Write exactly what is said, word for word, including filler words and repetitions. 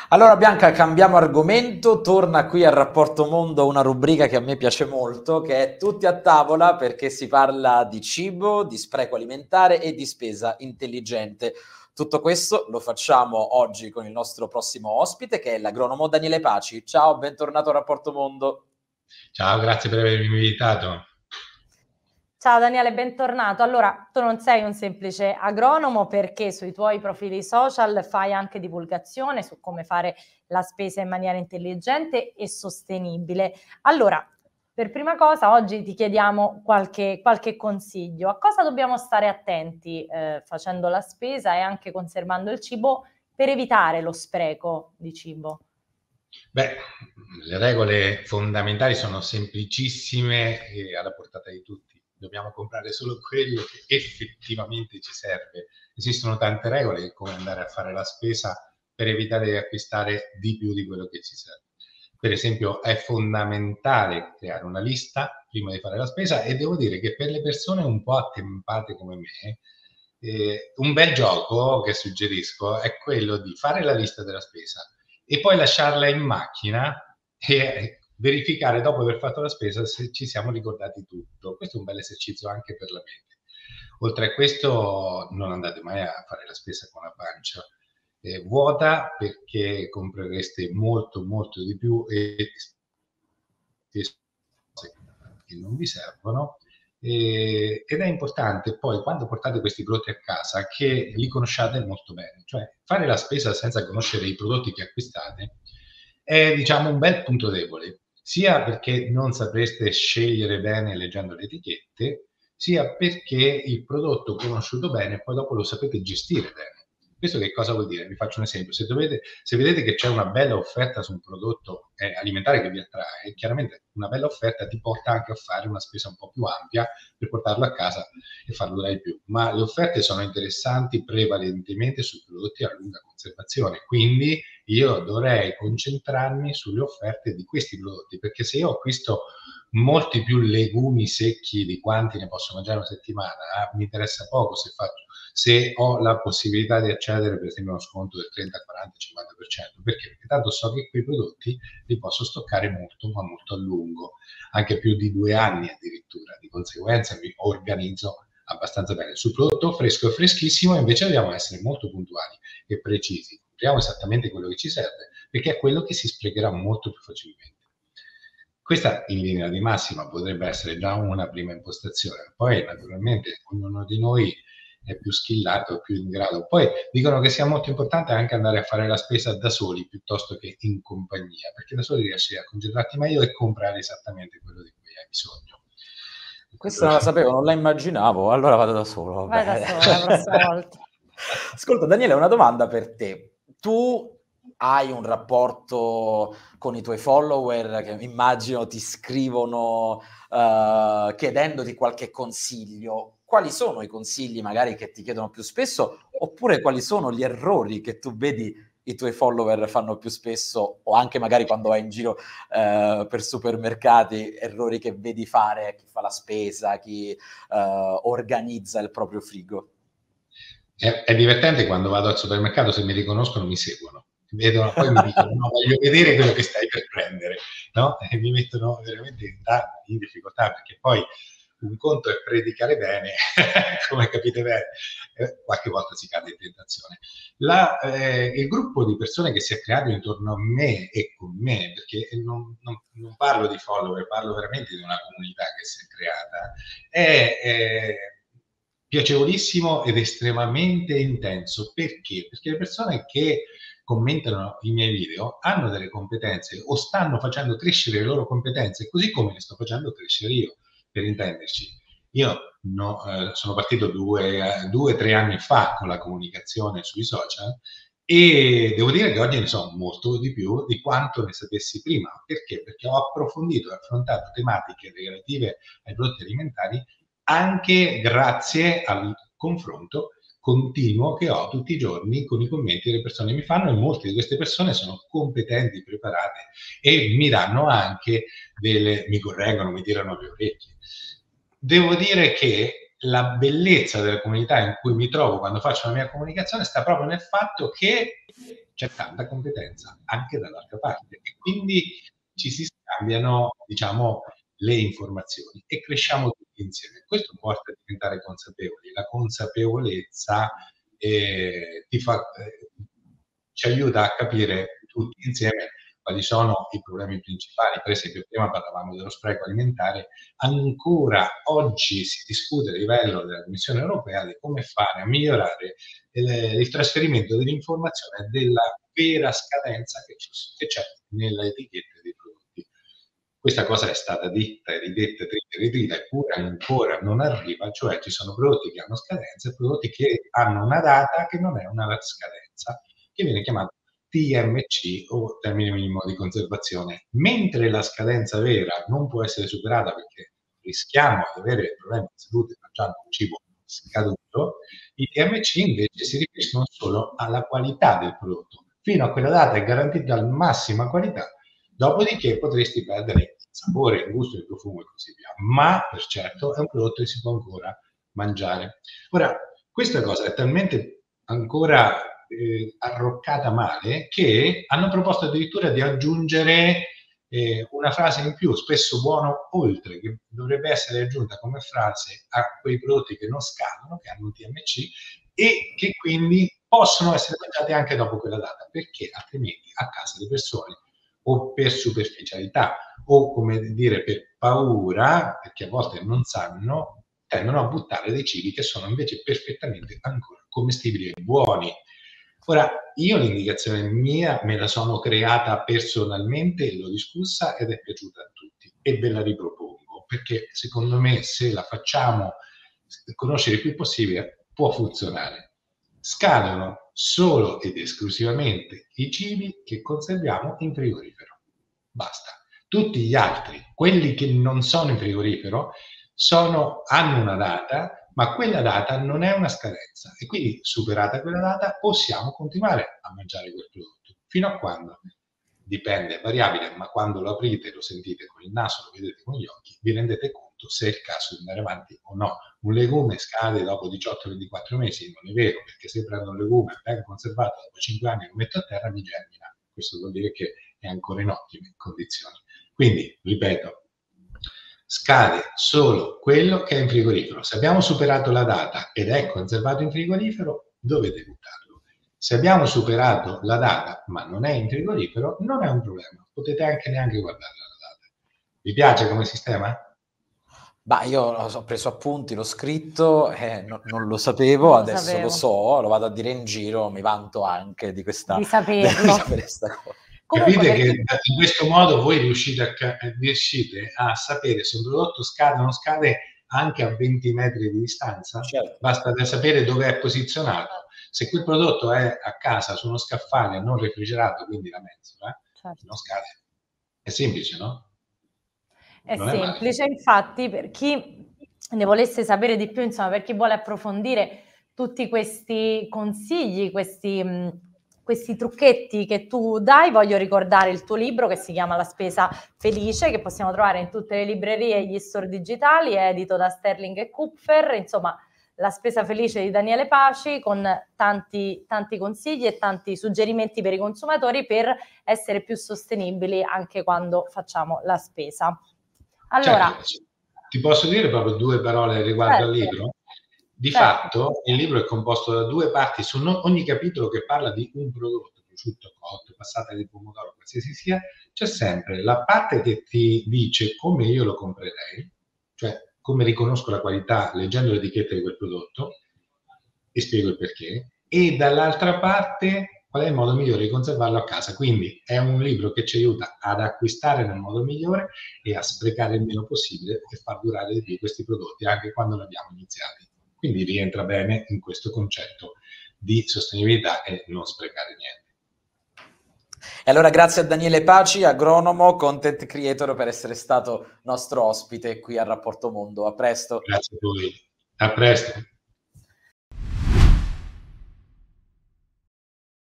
Allora Bianca, cambiamo argomento, torna qui al Rapporto Mondo una rubrica che a me piace molto, che è Tutti a tavola, perché si parla di cibo, di spreco alimentare e di spesa intelligente. Tutto questo lo facciamo oggi con il nostro prossimo ospite, che è l'agronomo Daniele Paci. Ciao, bentornato al Rapporto Mondo. Ciao, grazie per avermi invitato. Ciao Daniele, bentornato. Allora, tu non sei un semplice agronomo perché sui tuoi profili social fai anche divulgazione su come fare la spesa in maniera intelligente e sostenibile. Allora, per prima cosa, oggi ti chiediamo qualche, qualche consiglio. A cosa dobbiamo stare attenti eh, facendo la spesa e anche conservando il cibo per evitare lo spreco di cibo? Beh, le regole fondamentali sono semplicissime e alla portata di tutti. Dobbiamo comprare solo quello che effettivamente ci serve. Esistono tante regole di come andare a fare la spesa per evitare di acquistare di più di quello che ci serve. Per esempio, è fondamentale creare una lista prima di fare la spesa e devo dire che per le persone un po' attempate come me, eh, un bel gioco che suggerisco è quello di fare la lista della spesa e poi lasciarla in macchina e verificare dopo aver fatto la spesa se ci siamo ricordati tutto. Questo è un bel esercizio anche per la mente. Oltre a questo, non andate mai a fare la spesa con la pancia eh, vuota, perché comprereste molto molto di più e cose che non vi servono. Eh, ed è importante poi quando portate questi prodotti a casa che li conosciate molto bene, cioè fare la spesa senza conoscere i prodotti che acquistate è, diciamo, un bel punto debole, sia perché non sapreste scegliere bene leggendo le etichette, sia perché il prodotto conosciuto bene poi dopo lo sapete gestire bene. Questo che cosa vuol dire? Vi faccio un esempio. Se, dovete, se vedete che c'è una bella offerta su un prodotto eh, alimentare che vi attrae, chiaramente una bella offerta ti porta anche a fare una spesa un po' più ampia per portarlo a casa e farlo durare di più. Ma le offerte sono interessanti prevalentemente sui prodotti a lunga conservazione, quindi io dovrei concentrarmi sulle offerte di questi prodotti, perché se io acquisto molti più legumi secchi di quanti ne posso mangiare una settimana, eh, mi interessa poco se faccio se ho la possibilità di accedere per esempio a uno sconto del trenta, quaranta, cinquanta per cento. Perché? Perché tanto so che quei prodotti li posso stoccare molto, ma molto a lungo, anche più di due anni addirittura. Di conseguenza mi organizzo abbastanza bene. Sul prodotto fresco e freschissimo invece dobbiamo essere molto puntuali e precisi. Compriamo esattamente quello che ci serve, perché è quello che si sprecherà molto più facilmente. Questa in linea di massima potrebbe essere già una prima impostazione. Poi naturalmente ognuno di noi è più skillato, più in grado. Poi dicono che sia molto importante anche andare a fare la spesa da soli piuttosto che in compagnia, perché da soli riesci a concentrarti meglio e comprare esattamente quello di cui hai bisogno. Questa non la sapevo, non la immaginavo, allora vado da solo. Vai da Vabbè. solo la prossima volta. Ascolta Daniele, una domanda per te. Tu hai un rapporto con i tuoi follower che immagino ti scrivono uh, chiedendoti qualche consiglio. Quali sono i consigli magari che ti chiedono più spesso, oppure quali sono gli errori che tu vedi i tuoi follower fanno più spesso, o anche magari quando vai in giro uh, per supermercati, errori che vedi fare chi fa la spesa, chi uh, organizza il proprio frigo? È, è divertente quando vado al supermercato, se mi riconoscono mi seguono, vedono, poi mi dicono no, voglio vedere quello che stai per prendere, no? E mi mettono veramente in, in difficoltà, perché poi un conto è predicare bene, come capite bene, eh, qualche volta si cade in tentazione. La, eh, il gruppo di persone che si è creato intorno a me e con me, perché non, non, non parlo di follower, parlo veramente di una comunità che si è creata, è... è piacevolissimo ed estremamente intenso. Perché? Perché le persone che commentano i miei video hanno delle competenze o stanno facendo crescere le loro competenze, così come le sto facendo crescere io, per intenderci. Io no, eh, sono partito due o tre anni fa con la comunicazione sui social e devo dire che oggi ne so molto di più di quanto ne sapessi prima. Perché? Perché ho approfondito e affrontato tematiche relative ai prodotti alimentari anche grazie al confronto continuo che ho tutti i giorni con i commenti che le persone mi fanno, e molte di queste persone sono competenti, preparate e mi danno anche delle, mi correggono, mi tirano le orecchie. Devo dire che la bellezza della comunità in cui mi trovo quando faccio la mia comunicazione sta proprio nel fatto che c'è tanta competenza anche dall'altra parte e quindi ci si scambiano, diciamo, le informazioni e cresciamo tutti insieme. Questo porta a diventare consapevoli. La consapevolezza eh, ti fa, eh, ci aiuta a capire tutti insieme quali sono i problemi principali. Per esempio, prima parlavamo dello spreco alimentare, ancora oggi si discute a livello della Commissione europea di come fare a migliorare il, il trasferimento dell'informazione della vera scadenza che, che c'è nelle etichette dei prodotti. Questa cosa è stata detta e ridetta, dritta e ridita, eppure ancora non arriva, cioè ci sono prodotti che hanno scadenza e prodotti che hanno una data che non è una scadenza, che viene chiamata T M C o termine minimo di conservazione. Mentre la scadenza vera non può essere superata perché rischiamo di avere problemi di salute mangiando un cibo scaduto, i T M C invece si riferiscono solo alla qualità del prodotto. Fino a quella data è garantita la massima qualità, dopodiché potresti perdere il sapore, il gusto, il profumo e così via. Ma per certo è un prodotto che si può ancora mangiare. Ora, questa cosa è talmente ancora Eh, arroccata male che hanno proposto addirittura di aggiungere eh, una frase in più, spesso buono oltre, che dovrebbe essere aggiunta come frase a quei prodotti che non scadono, che hanno un T M C e che quindi possono essere mangiati anche dopo quella data, perché altrimenti a casa le persone o per superficialità o come dire per paura, perché a volte non sanno, tendono a buttare dei cibi che sono invece perfettamente ancora commestibili e buoni. Ora, io l'indicazione mia me la sono creata personalmente, l'ho discussa ed è piaciuta a tutti e ve la ripropongo, perché secondo me se la facciamo conoscere il più possibile può funzionare. Scadono solo ed esclusivamente i cibi che conserviamo in frigorifero. Basta. Tutti gli altri, quelli che non sono in frigorifero, sono, hanno una data, ma quella data non è una scadenza e quindi superata quella data possiamo continuare a mangiare quel prodotto. Fino a quando? Dipende, è variabile, ma quando lo aprite, lo sentite con il naso, lo vedete con gli occhi, vi rendete conto se è il caso di andare avanti o no. Un legume scade dopo diciotto ventiquattro mesi, non è vero, perché se prendo un legume ben conservato dopo cinque anni e lo metto a terra mi germina. Questo vuol dire che è ancora in ottime condizioni. Quindi, ripeto, scade solo quello che è in frigorifero. Se abbiamo superato la data ed è conservato in frigorifero, dovete buttarlo. Se abbiamo superato la data ma non è in frigorifero, non è un problema. Potete anche neanche guardare la data. Vi piace come sistema? Bah, io ho preso appunti, l'ho scritto, eh, no, non lo sapevo, Non lo adesso sapevo. lo so, lo vado a dire in giro, mi vanto anche di questa di saperlo. di sapere sta cosa. Comunque, Capite che perché... in questo modo voi riuscite a, riuscite a sapere se un prodotto scade o non scade anche a venti metri di distanza? Certo. Basta da sapere dove è posizionato. Se quel prodotto è a casa su uno scaffale non refrigerato, quindi la mensola, certo, non scade. È semplice, no? È non semplice, è infatti, per chi ne volesse sapere di più, insomma, per chi vuole approfondire tutti questi consigli, questi... Mh, questi trucchetti che tu dai, voglio ricordare il tuo libro che si chiama La spesa felice, che possiamo trovare in tutte le librerie e gli store digitali, è edito da Sterling e Kupfer, insomma La spesa felice di Daniele Paci, con tanti, tanti consigli e tanti suggerimenti per i consumatori per essere più sostenibili anche quando facciamo la spesa. Allora, certo, ti posso dire proprio due parole riguardo certo. al libro? Di certo. fatto il libro è composto da due parti, su ogni capitolo che parla di un prodotto, prosciutto, cotto, passata di pomodoro, qualsiasi sia, c'è sempre la parte che ti dice come io lo comprerei, cioè come riconosco la qualità leggendo l'etichetta di quel prodotto e spiego il perché, e dall'altra parte qual è il modo migliore di conservarlo a casa. Quindi è un libro che ci aiuta ad acquistare nel modo migliore e a sprecare il meno possibile e far durare di più questi prodotti anche quando li abbiamo iniziati. Quindi rientra bene in questo concetto di sostenibilità e non sprecare niente. E allora grazie a Daniele Paci, agronomo, content creator, per essere stato nostro ospite qui a Rapporto Mondo. A presto. Grazie a voi. A presto.